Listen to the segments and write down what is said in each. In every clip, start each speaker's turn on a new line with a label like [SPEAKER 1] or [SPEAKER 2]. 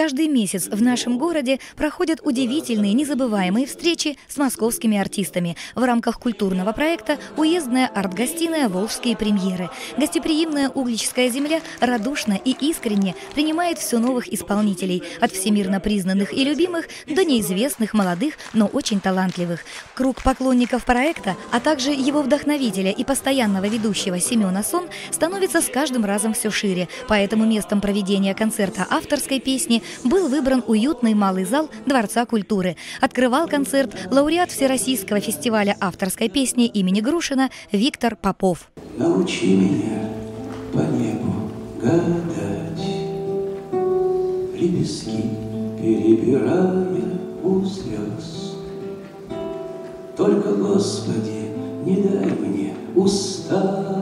[SPEAKER 1] Каждый месяц в нашем городе проходят удивительные, незабываемые встречи с московскими артистами в рамках культурного проекта «Уездная арт-гостиная. Волжские премьеры». Гостеприимная Угличская земля радушно и искренне принимает все новых исполнителей, от всемирно признанных и любимых до неизвестных, молодых, но очень талантливых. Круг поклонников проекта, а также его вдохновителя и постоянного ведущего Семена Сон становится с каждым разом все шире. Поэтому местом проведения концерта авторской песни был выбран уютный малый зал Дворца культуры. Открывал концерт лауреат Всероссийского фестиваля авторской песни имени Грушина Виктор Попов.
[SPEAKER 2] Научи меня по небу гадать, лепестки перебирая у звезд. Только, Господи, не дай мне устать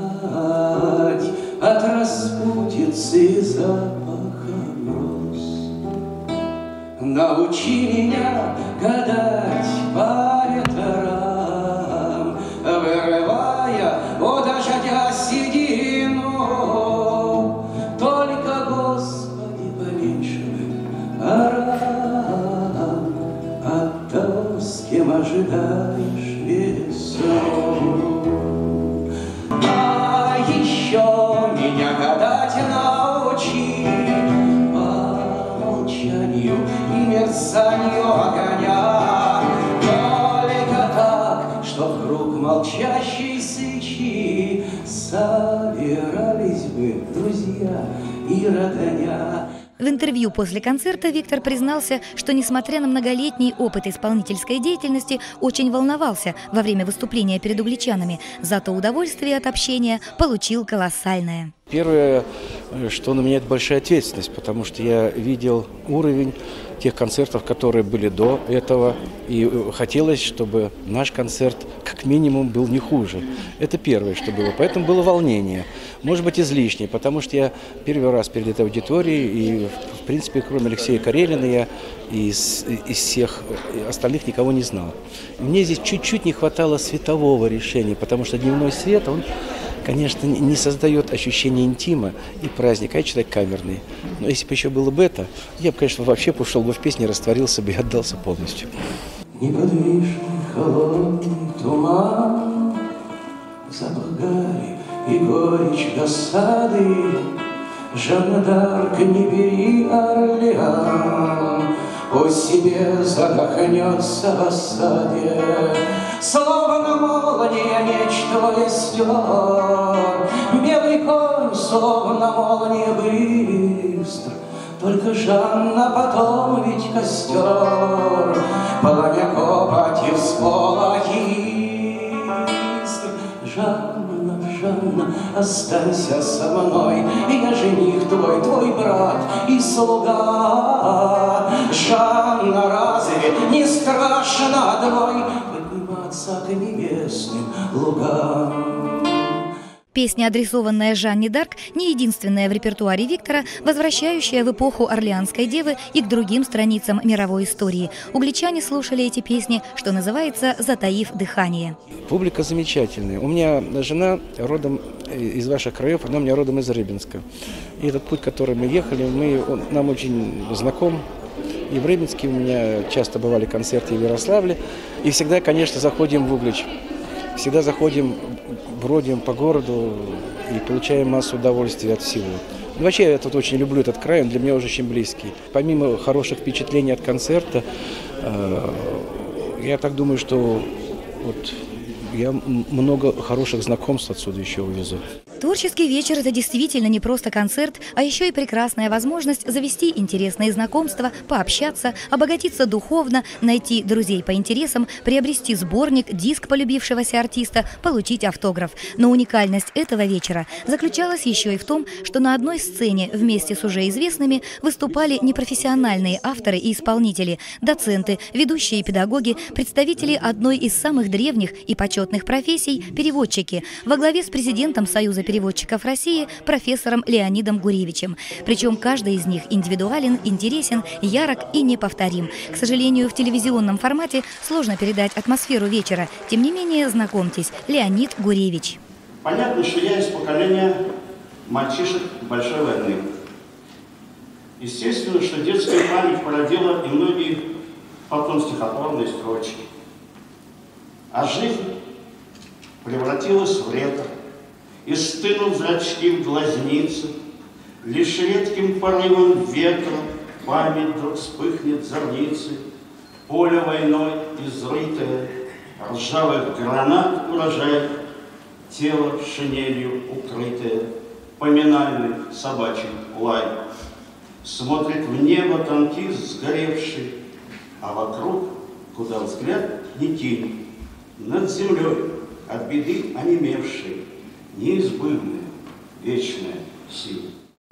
[SPEAKER 2] от распутицы и запаха роз. Научи меня гадать по ветрам, вырывая у дождя седину. Только, Господи, поменьше бы арам от того, с кем ожидаешь весну. А еще меня гадать научи по молчанию и мерцанию огня. Только так, что вкруг молчащей свечи собирались бы друзья и родня.
[SPEAKER 1] В интервью после концерта Виктор признался, что, несмотря на многолетний опыт исполнительской деятельности, очень волновался во время выступления перед угличанами. Зато удовольствие от общения получил колоссальное.
[SPEAKER 3] Первое, что на меня, это большая ответственность, потому что я видел уровень тех концертов, которые были до этого, и хотелось, чтобы наш концерт как минимум был не хуже. Это первое, что было. Поэтому было волнение. Может быть, излишнее, потому что я первый раз перед этой аудиторией, и, в принципе, кроме Алексея Карелина, я из всех остальных никого не знал. Мне здесь чуть-чуть не хватало светового решения, потому что дневной свет, он, конечно, не создает ощущения интима и праздника, я человек камерный. Но если бы еще было бы это, я бы, конечно, вообще ушел бы в песни, растворился бы и отдался полностью.
[SPEAKER 2] Неподвижный холодный туман, запах гари и горечь досады. Жанна д'Арк, не бери Орлеан, пусть себе задохнется в осаде. Словно молния меч твой стер, белый конь, словно молния быстр. Только, Жанна, потом ведь костер, пламя копоти всполохи. Жанна, Жанна, останься со мной, я жених твой, твой брат и слуга. Жанна, разве не страшно одной подниматься к небесным лугам?
[SPEAKER 1] Песня, адресованная Жанне д'Арк, не единственная в репертуаре Виктора, возвращающая в эпоху Орлеанской девы и к другим страницам мировой истории. Угличане слушали эти песни, что называется, затаив дыхание.
[SPEAKER 3] Публика замечательная. У меня жена родом из ваших краев, она у меня родом из Рыбинска. И этот путь, который мы ехали, он нам очень знаком. И в Рыбинске у меня часто бывали концерты в Ярославле. И всегда, конечно, заходим в Углич. Всегда заходим, бродим по городу и получаем массу удовольствия от всего. Вообще, я тут очень люблю этот край, он для меня уже очень близкий. Помимо хороших впечатлений от концерта, я так думаю, что вот я много хороших знакомств отсюда еще увезу.
[SPEAKER 1] Творческий вечер – это действительно не просто концерт, а еще и прекрасная возможность завести интересные знакомства, пообщаться, обогатиться духовно, найти друзей по интересам, приобрести сборник, диск полюбившегося артиста, получить автограф. Но уникальность этого вечера заключалась еще и в том, что на одной сцене вместе с уже известными выступали непрофессиональные авторы и исполнители, доценты, ведущие педагоги, представители одной из самых древних и почетных профессий – переводчики, во главе с президентом Союза переводчиков России профессором Леонидом Гуревичем. Причем каждый из них индивидуален, интересен, ярок и неповторим. К сожалению, в телевизионном формате сложно передать атмосферу вечера. Тем не менее, знакомьтесь, Леонид Гуревич.
[SPEAKER 4] Понятно, что я из поколения мальчишек Большой войны. Естественно, что детская память породила и многие потом стихотворные строчки. А жизнь превратилась в лето, и стынут зрачки в глазнице. Лишь редким порывом ветра память вдруг вспыхнет зорницы. Поле войной изрытое, ржавых гранат урожай, тело шинелью укрытое, поминальный собачий лай. Смотрит в небо танкист сгоревший, а вокруг, куда взгляд не кинь, над землей от беды онемевшей, неизбывная, вечная сила.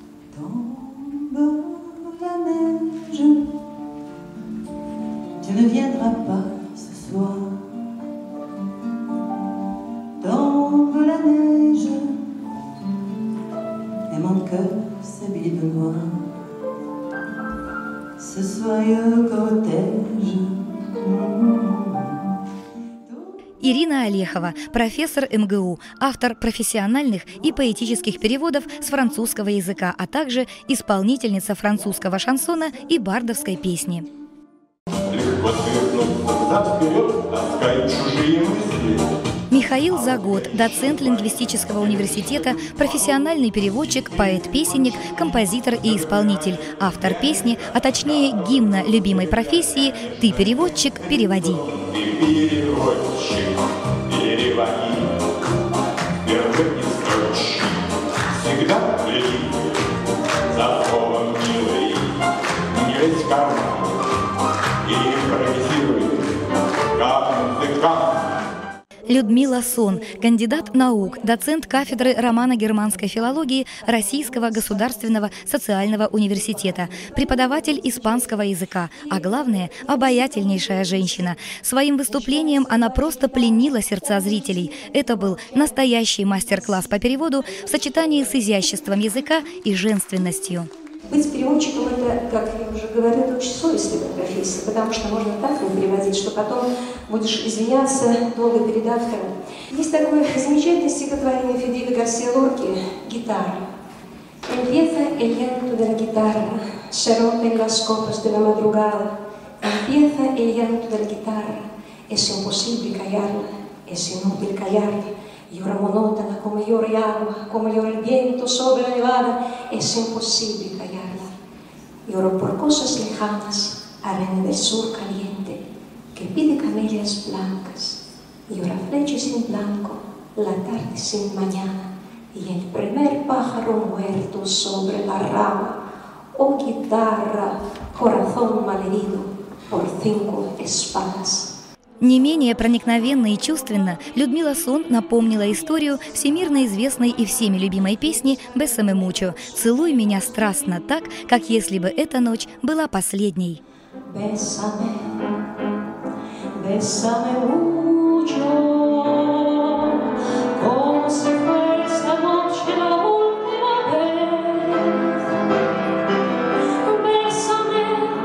[SPEAKER 5] Tu ne viendras pas ce soir. Tombe la neige et mon cœur s'habille de noir. Ce soyeux cortège.
[SPEAKER 1] Ирина Олехова, профессор МГУ, автор профессиональных и поэтических переводов с французского языка, а также исполнительница французского шансона и бардовской песни. Михаил Загод, доцент лингвистического университета, профессиональный переводчик, поэт-песенник, композитор и исполнитель, автор песни, а точнее гимна любимой профессии «Ты переводчик, переводи».
[SPEAKER 6] Всегда следи за словом милый, не лезь в карман и импровизируй, как музыкант.
[SPEAKER 1] Людмила Сон, кандидат наук, доцент кафедры романо-германской филологии Российского государственного социального университета, преподаватель испанского языка, а главное – обаятельнейшая женщина. Своим выступлением она просто пленила сердца зрителей. Это был настоящий мастер-класс по переводу в сочетании с изяществом языка и женственностью.
[SPEAKER 7] Быть переводчиком – это, как я уже говорила, очень совестливая профессия, потому что можно так не переводить, что потом будешь извиняться долго перед автором. Есть такое замечательное стихотворение Федерико Гарсиа Лорки «Гитара». Empieza el llanto de la guitarra, se rompen las copas de la madrugada. Empieza el llanto de la guitarra, es imposible callarla, es inútil callarla. Llora monótona como llora el agua, como llora el viento sobre la nevada, es imposible callarla. Lloro por cosas lejanas, arena del sur caliente, que pide camelias blancas. Llora flecha sin blanco, la tarde sin mañana, y el primer pájaro muerto sobre la rama. Oh guitarra, corazón malherido por 5 espadas.
[SPEAKER 1] Не менее проникновенно и чувственно Людмила Сон напомнила историю всемирно известной и всеми любимой песни «Бесаме мучо» «Целуй меня страстно так, как если бы эта ночь была последней».
[SPEAKER 7] Bésame, bésame mucho, como si fuera esta noche la última vez. Bésame,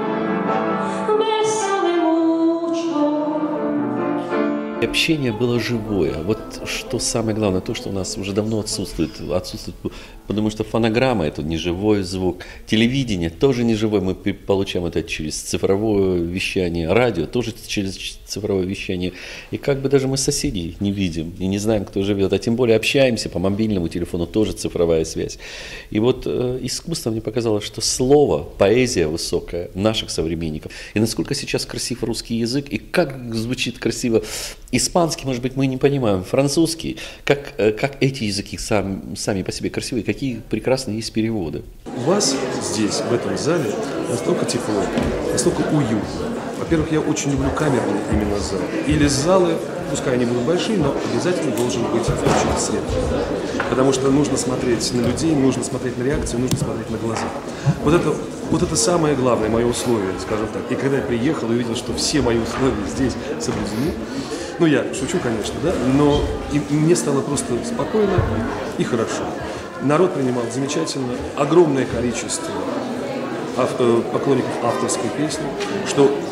[SPEAKER 7] bésame mucho.
[SPEAKER 8] Общение было живое. Вот что самое главное, то, что у нас уже давно отсутствует, потому что фонограмма – это не живой звук, телевидение тоже не живое, мы получаем это через цифровое вещание, радио тоже через цифровое вещание, и как бы даже мы соседей не видим и не знаем, кто живет, а тем более общаемся по мобильному телефону, тоже цифровая связь. И вот искусство мне показало, что слово, поэзия высокая наших современников, и насколько сейчас красив русский язык, и как звучит красиво испанский, может быть, мы не понимаем, французский, как эти языки сами по себе красивые, какие прекрасные есть переводы.
[SPEAKER 9] У вас здесь, в этом зале, настолько тепло, настолько уютно. Во-первых, я очень люблю камерные именно залы. Или залы, пускай они будут большие, но обязательно должен быть включен свет. Потому что нужно смотреть на людей, нужно смотреть на реакцию, нужно смотреть на глаза. Вот это самое главное, мое условие, скажем так. И когда я приехал и увидел, что все мои условия здесь соблюдены, ну, я шучу, конечно, да, но мне стало просто спокойно и хорошо. Народ принимал замечательно, огромное количество поклонников авторской песни, что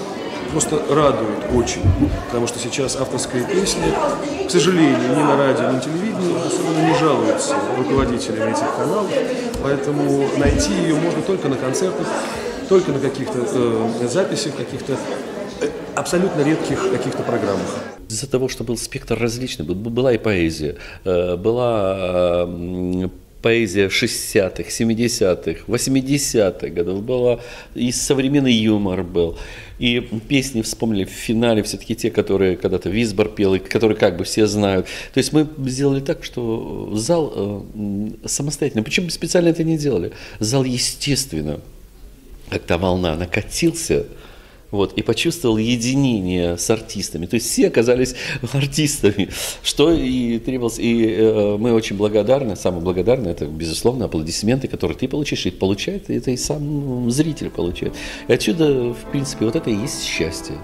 [SPEAKER 9] просто радует очень, потому что сейчас авторская песня, к сожалению, ни на радио, ни на телевидении особенно не жалуются руководителями этих каналов, поэтому найти ее можно только на концертах, только на каких-то записях, каких-то абсолютно редких каких-то программах.
[SPEAKER 8] Из-за того, что был спектр различный, была и поэзия, была поэзия 60-х, 70-х, 80-х годов, была и современный юмор был. И песни вспомнили в финале все-таки те, которые когда-то Висбор пел, и которые как бы все знают. То есть мы сделали так, что зал самостоятельно, почему специально это не делали? Зал естественно, как та волна, накатился, вот, и почувствовал единение с артистами. То есть все оказались артистами, что и требовалось. И мы очень благодарны, самое благодарное, это, безусловно, аплодисменты, которые ты получаешь, и получает, это и сам зритель получает. И отсюда, в принципе, вот это и есть счастье.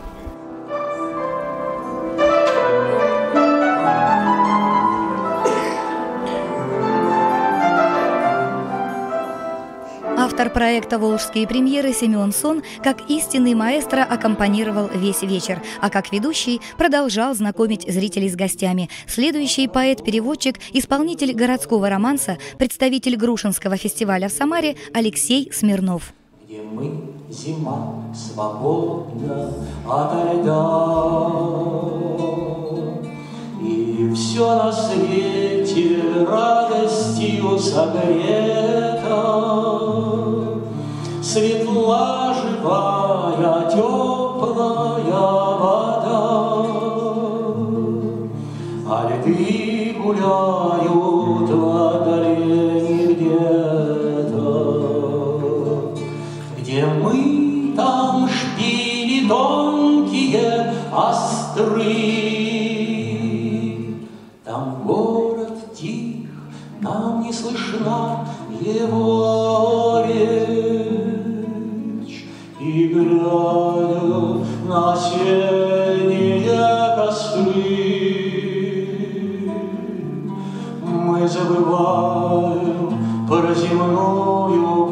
[SPEAKER 1] Автор проекта «Волжские премьеры» Семен Сон, как истинный маэстро, аккомпанировал весь вечер, а как ведущий продолжал знакомить зрителей с гостями. Следующий поэт-переводчик, исполнитель городского романса, представитель Грушинского фестиваля в Самаре Алексей Смирнов.
[SPEAKER 2] Где мы, зима, свободна ото льда, и все на свете радостью согрето. Светла, живая, теплая вода, а льды гуляют в долине где-то. Где мы, там шпили тонкие, остры, там город тих, нам не слышна его речь, и глядя на синие костры, мы забываем про земную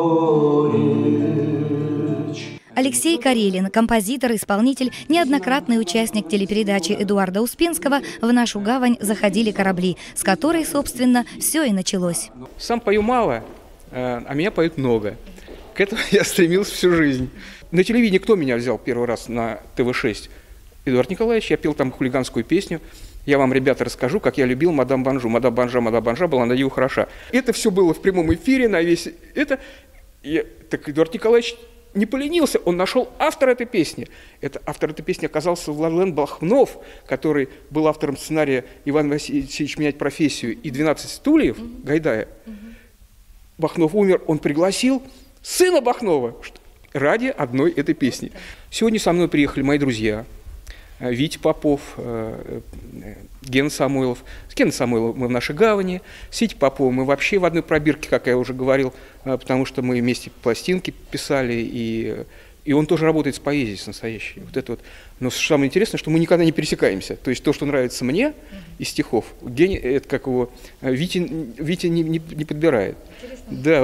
[SPEAKER 2] горечь.
[SPEAKER 1] Алексей Карелин, композитор, исполнитель, неоднократный участник телепередачи Эдуарда Успенского «В нашу гавань заходили корабли», с которой, собственно, все и началось.
[SPEAKER 10] Сам пою мало, а меня поют много. К этому я стремился всю жизнь. На телевидении кто меня взял первый раз на ТВ-6? Эдуард Николаевич. Я пел там хулиганскую песню. Я вам, ребята, расскажу, как я любил мадам Банжу. Мадам Банжа была на диву хороша. Это все было в прямом эфире на весь это. Так Эдуард Николаевич не поленился, он нашел автора этой песни. Автор этой песни оказался Владлен Бахнов, который был автором сценария «Иван Васильевич меняет профессию» и «12 стульев» Гайдая. Бахнов умер, он пригласил сына Бахнова ради одной этой песни. Сегодня со мной приехали мои друзья. Витя Попов, Гена Самойлов. С Геной Самойловым мы в нашей гавани. С Витей Поповым мы вообще в одной пробирке, как я уже говорил, потому что мы вместе пластинки писали, и он тоже работает с поэзией, с настоящей. Вот это вот. Но самое интересное, что мы никогда не пересекаемся. То есть то, что нравится мне из стихов, Гене, это как его, Витя не подбирает. Да,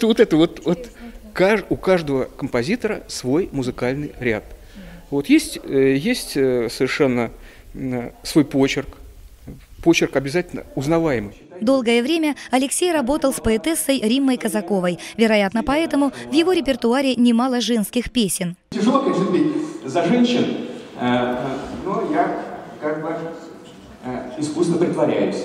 [SPEAKER 10] у каждого композитора свой музыкальный ряд. Вот есть совершенно свой почерк обязательно узнаваемый.
[SPEAKER 1] Долгое время Алексей работал с поэтессой Риммой Казаковой. Вероятно, поэтому в его репертуаре немало женских песен.
[SPEAKER 11] Тяжело, конечно, петь за женщин, но я как бы искусно притворяюсь.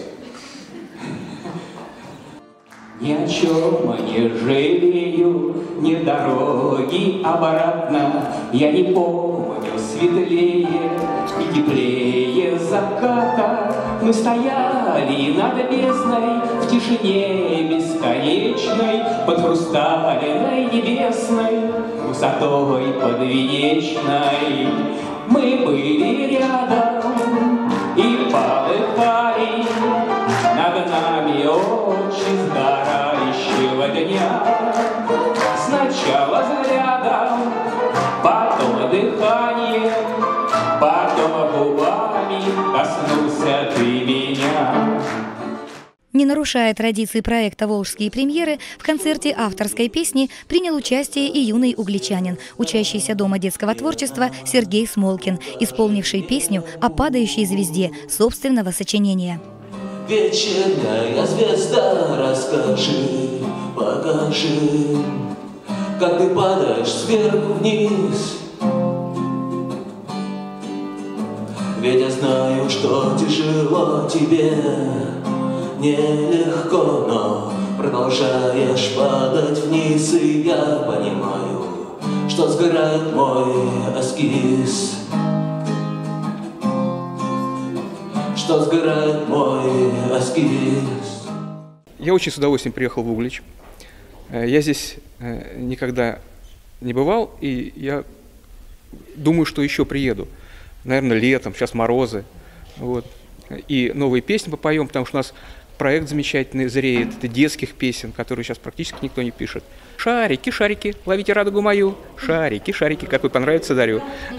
[SPEAKER 2] Ни о чем не жалею, ни дороги обратно. Я не помню светлее и теплее заката. Мы стояли над бездной в тишине бесконечной, под хрустальной небесной высотой подвенечной. Мы были рядом и полыхали над нами очи сгорающего дня. Сначала взглядом, потом дыханием, потом губами коснулся ты меня.
[SPEAKER 1] Не нарушая традиции проекта «Волжские премьеры», в концерте авторской песни принял участие и юный угличанин, учащийся Дома детского творчества Сергей Смолкин, исполнивший песню о падающей звезде собственного сочинения.
[SPEAKER 12] Вечерняя звезда, расскажи, покажи, как ты падаешь сверху вниз. Ведь я знаю, что тяжело тебе, нелегко, но продолжаешь падать вниз, и я понимаю, что сгорает мой эскиз, что сгорает мой эскиз.
[SPEAKER 10] Я очень с удовольствием приехал в Углич. Я здесь никогда не бывал, и я думаю, что еще приеду. Наверное, летом, сейчас морозы. Вот. И новые песни попоем, потому что у нас проект замечательный зреет, это детских песен, которые сейчас практически никто не пишет. Шарики, шарики, ловите радугу мою. Шарики, шарики, какой понравится, дарю.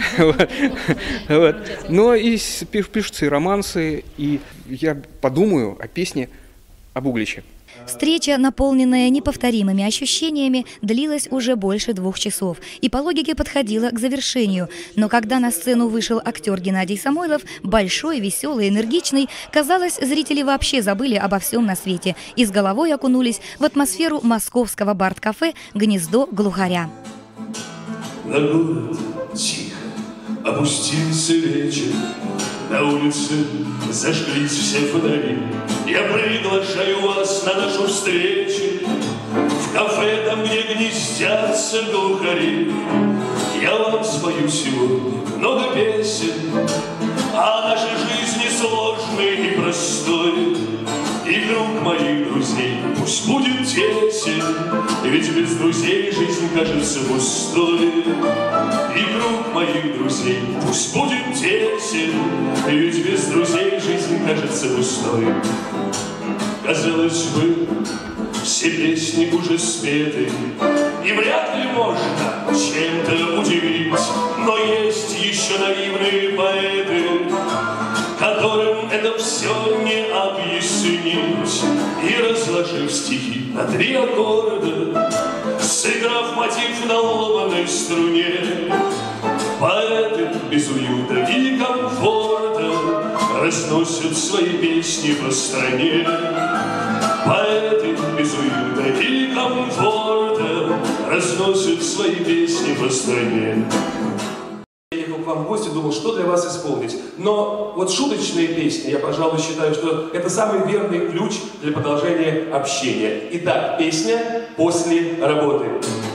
[SPEAKER 10] Но и пишутся и романсы, и я подумаю о песне об Угличе.
[SPEAKER 1] Встреча, наполненная неповторимыми ощущениями, длилась уже больше 2 часов и по логике подходила к завершению. Но когда на сцену вышел актер Геннадий Самойлов, большой, веселый, энергичный, казалось, зрители вообще забыли обо всем на свете и с головой окунулись в атмосферу московского бард-кафе «Гнездо глухаря».
[SPEAKER 13] На город тихо опустился вечер, на улице зажглись все фонари. Я приглашаю вас на нашу встречу в кафе, там, где гнездятся глухари. Я вам спою сегодня много песен о нашей жизни сложной и простой. И круг моих друзей пусть будет тесен, ведь без друзей жизнь кажется пустой. И круг моих друзей пусть будет тесен, ведь без друзей жизнь кажется пустой. Казалось бы, все песни уже спеты, и вряд ли можно чем-то удивить, но есть еще наивные поэты, которым это все не объяснить. И разложив стихи на 3 аккорда, сыграв мотив на ломаной струне, поэты без уюта и комфорта разносят свои песни по стране. Поэты без уюта и комфорта разносят свои песни по стране.
[SPEAKER 9] Я ехал к вам в гости, думал, что для вас исполнить. Но вот шуточные песни, я, пожалуй, считаю, что это самый верный ключ для продолжения общения. Итак, песня «После работы».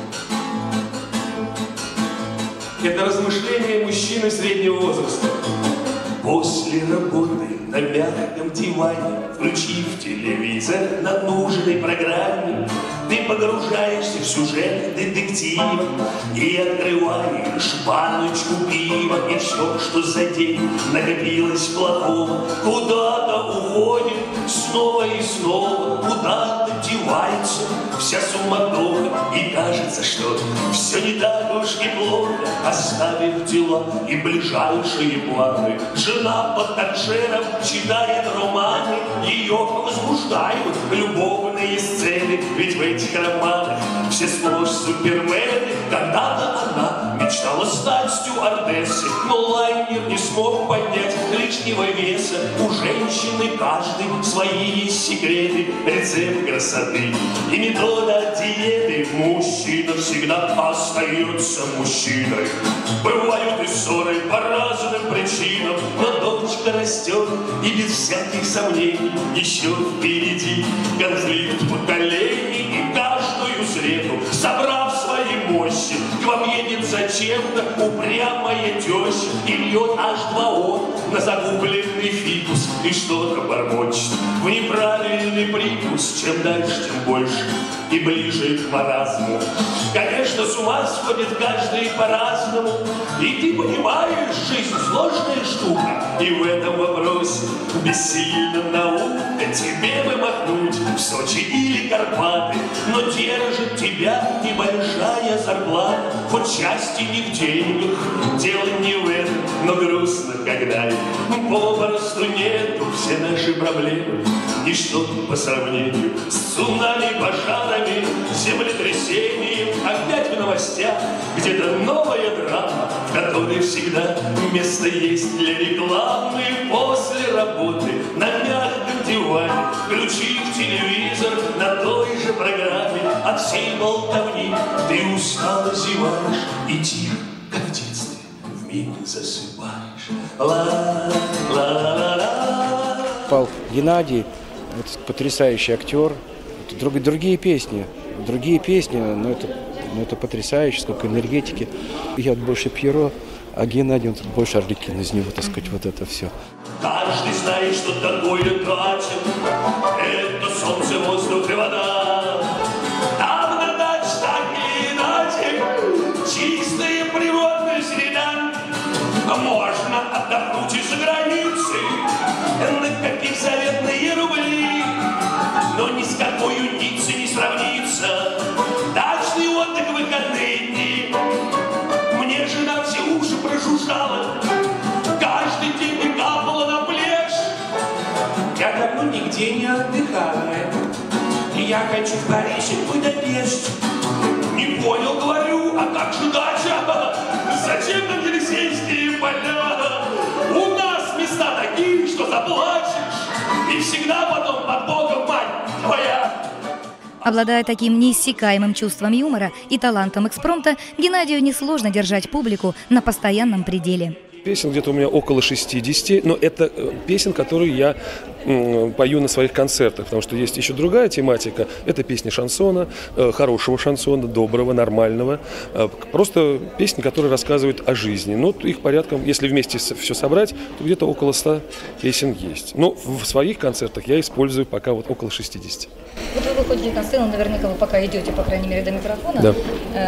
[SPEAKER 9] Это размышления мужчины среднего возраста.
[SPEAKER 13] После работы на мягком диване, включив телевизор на нужной программе, ты погружаешься в сюжет детектива и открываешь баночку пива, и все, что за день накопилось плохого, куда-то уходит снова и снова, куда-то девается вся суматоха, и кажется, что все не так уж и плохо. Оставив дела и ближайшие планы, жена под торшером читает романы, ее возбуждают любовные сцены, ведь в этих романах все сплошь супермены. Когда-то она мечтала стать стюардессой, но лайнер не смог поднять лишнего веса. У женщины каждый свои есть секреты, рецепт красоты и метода диеты. Мужчина всегда остается мужчиной. Бывают и ссоры по разным причинам, но дочка растет и без всяких сомнений еще впереди конфликт поколений. И каждую среду, собрав свои мощи, к вам едет зачем-то упрямая теща и льет H2O на загубленный фикус и что-то бормочет в неправильный прикус. Чем дальше, тем больше и ближе к маразму. Конечно, с ума сходит каждый по-разному, и ты понимаешь, жизнь сложная штука, и в этом вопросе Бессильно наука тебе бы махнуть в Сочи или Карпаты, но держит тебя небольшая зарплата. Хоть счастье не в деньгах, дело не в этом, но грустно, когда их попросту нету. Все наши проблемы ничто по сравнению с цунами, пожарами, землетрясением. Опять в новостях где-то новая драма, в которой всегда место есть для рекламы. После работы на мягком диване, включив телевизор на той же программе, от всей болтовни ты устало зеваешь и тихо, как в детстве, вмиг засыпаешь. Ла-ла-ла-ла.
[SPEAKER 3] Пал Геннадий, это потрясающий актер, это другие песни, но это потрясающе, сколько энергетики. Я больше Пьеро, а Геннадий, он больше Арлекин, из него, так сказать, вот это все.
[SPEAKER 13] Каждый знает, что такое катит. Это солнце, воздух и вода. Там на даче так или иначе чистая природная среда. Можно отдохнуть и за границей, накопив заветные рубли, но ни с какой Ниццей не сравнится дачный отдых в выходные дни. Мне жена все уши прожужжала, каждый день и капала на плешь. Я давно нигде не отдыхала, и я хочу в Париж и Будапешт. Не понял, говорю, а как же дача? Зачем нам Елисейские поля? У нас места такие, что заплачешь, и всегда потом под Богом мать твоя.
[SPEAKER 1] Обладая таким неиссякаемым чувством юмора и талантом экспромта, Геннадию несложно держать публику на постоянном пределе.
[SPEAKER 9] Песен где-то у меня около 60, но это песен, которые я пою на своих концертах, потому что есть еще другая тематика. Это песни шансона, хорошего шансона, доброго, нормального. Просто песни, которые рассказывают о жизни. Но их порядком, если вместе все собрать, то где-то около 100 песен есть. Но в своих концертах я использую пока вот около 60.
[SPEAKER 1] Вот вы выходите на сцену, наверняка вы пока идете, по крайней мере, до микрофона.
[SPEAKER 9] Да.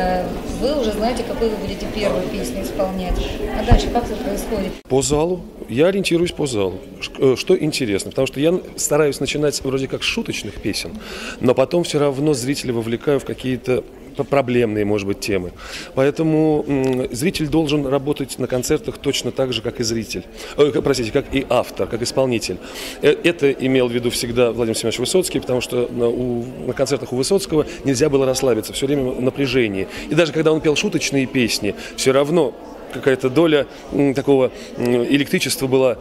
[SPEAKER 1] Вы уже знаете, какую вы будете первую песню исполнять. А дальше как это происходит?
[SPEAKER 9] По залу. Я ориентируюсь по залу. Что интересно, потому что я стараюсь начинать вроде как с шуточных песен, но потом все равно зрителя вовлекаю в какие-то проблемные, может быть, темы. Поэтому зритель должен работать на концертах точно так же, как и зритель. Как и автор, как исполнитель. Это имел в виду всегда Владимир Семенович Высоцкий, потому что на концертах у Высоцкого нельзя было расслабиться, все время напряжение. И даже когда он пел шуточные песни, все равно какая-то доля такого электричества была,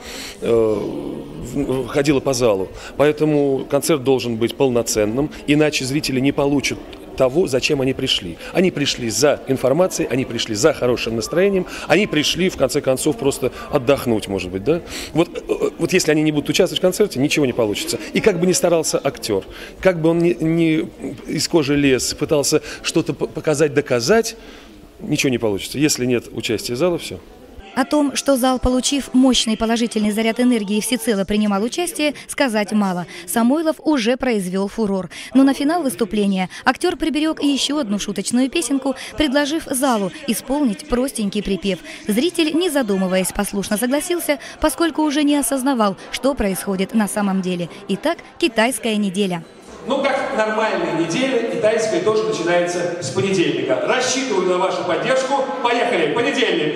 [SPEAKER 9] ходила по залу. Поэтому концерт должен быть полноценным, иначе зрители не получат того, зачем они пришли. Они пришли за информацией, они пришли за хорошим настроением, они пришли, в конце концов, просто отдохнуть, может быть, да? Вот если они не будут участвовать в концерте, ничего не получится. И как бы ни старался актер, как бы он не из кожи лез, пытался что-то показать, доказать, ничего не получится. Если нет участия зала, все.
[SPEAKER 1] О том, что зал, получив мощный положительный заряд энергии, всецело принимал участие, сказать мало. Самойлов уже произвел фурор. Но на финал выступления актер приберег еще одну шуточную песенку, предложив залу исполнить простенький припев. Зритель, не задумываясь, послушно согласился, поскольку уже не осознавал, что происходит на самом деле. Итак, китайская неделя.
[SPEAKER 14] Ну, как нормальная неделя, китайская тоже начинается с понедельника. Рассчитываю на вашу поддержку. Поехали, понедельник.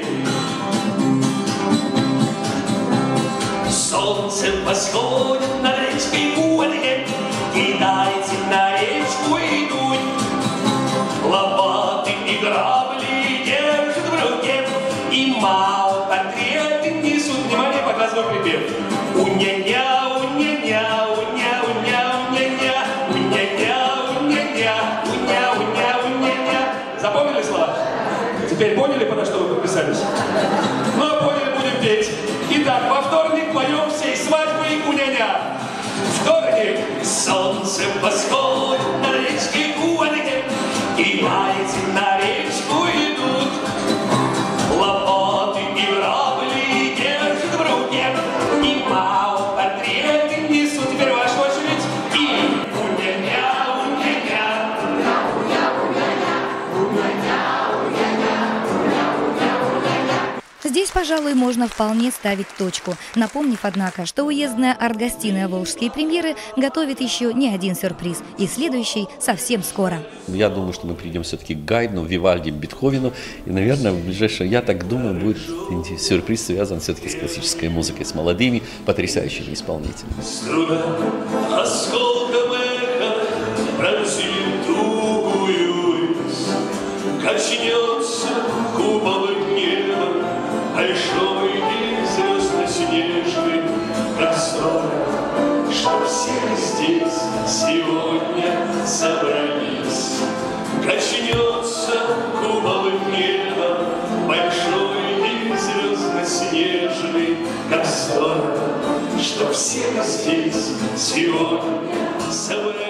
[SPEAKER 13] Солнце восходит над речкой Гуанье, китайцы на речку идут. Лопаты и грабли держат в руке, и Мао портреты несут. Внимание, показываю припев. У-ня-ня, у-ня-ня, у-ня, у-ня, у-ня-ня, у-ня-ня, у-ня-ня, у-ня, у-ня, у-ня-ня. Запомнили слова? Теперь поняли, на что вы подписались? Ну, а поняли, будем петь. Итак, во вторник поем всей свадьбы и у-ня-ня. Вторник. Солнце восходит на речке Гуанье, китайцы на речку идут. Лопаты и грабли держат в руке, и Мао портреты несут. Теперь ваша очередь. И у-ня-ня, у-ня-ня, у-ня-ня, у-ня-ня, у-ня-ня, у-ня-ня, у-ня-ня, у-ня-ня.
[SPEAKER 1] Здесь, пожалуйста, пожалуй, можно вполне ставить точку, напомнив, однако, что уездная арт-гостиная «Волжские премьеры» готовит еще не один сюрприз, и следующий совсем скоро.
[SPEAKER 8] Я думаю, что мы придем все-таки к Гайдну, Вивальди, Бетховену, и, наверное, в ближайшее, я так думаю, будет сюрприз связан все-таки с классической музыкой, с молодыми, потрясающими исполнителями.
[SPEAKER 13] Струна осколком эха пронзит тугую, качнется куполом неба, большой и звездно-снежный, как сон, что все здесь сегодня собрались. Качнется куполом неба, большой и звездно-снежный, как сон, что все здесь сегодня собрались.